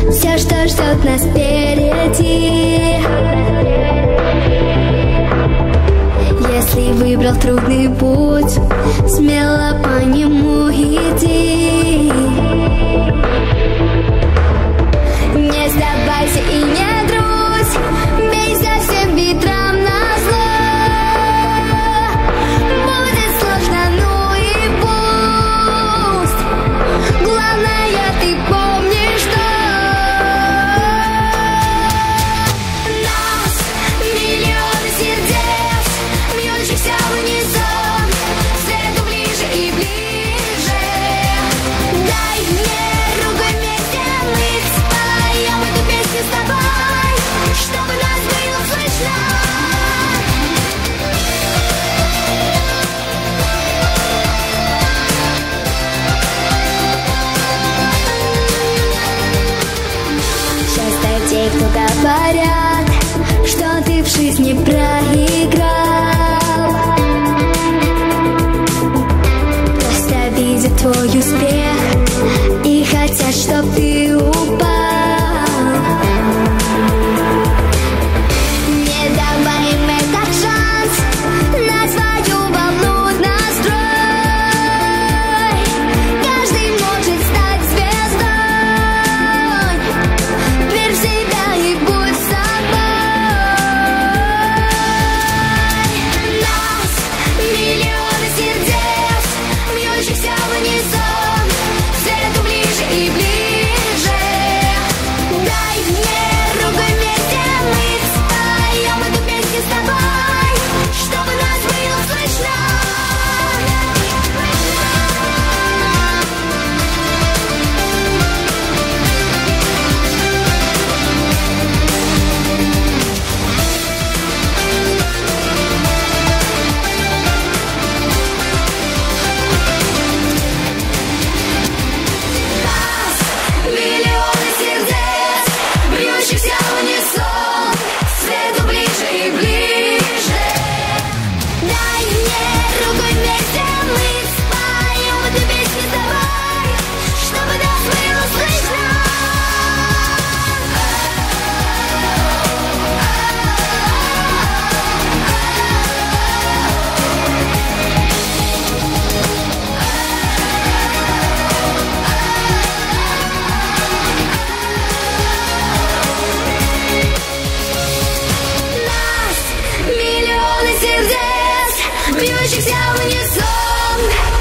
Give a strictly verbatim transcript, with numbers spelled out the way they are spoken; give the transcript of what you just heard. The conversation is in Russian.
все, что ждет нас впереди. Если выбрал трудный путь, смело по нему иди. Не сдавайся и не грусть, бейся всем ветрам назло. Будет сложно, ну и пусть. Главное, ты помни, что нас миллионы сердец, бьющихся в унисон, свету ближе и ближе. Дай мне руку вместе, мы споем эту песню с тобой, чтобы нас было слышно. Часто те, кто говорят, что ты в жизни проиграл, просто видят твой успех и хотят, чтоб ты упал. Не давай им этот шанс, на свою волну настрой. Каждый может стать звездой. Верь в себя и будь собой. Нас миллионы сердец, бьющихся в унисон, свету ближе и ближе. Дай мне руку вместе, мы споем эту песню с тобой, чтобы нас было слышно. Нас миллионы сердец, бьющихся в унисон, свету ближе и ближе. Дай мне руку вместе, мы споем эту песню с тобой, чтобы нас было слышно. Нас миллионы сердец, бьющихся в унисон,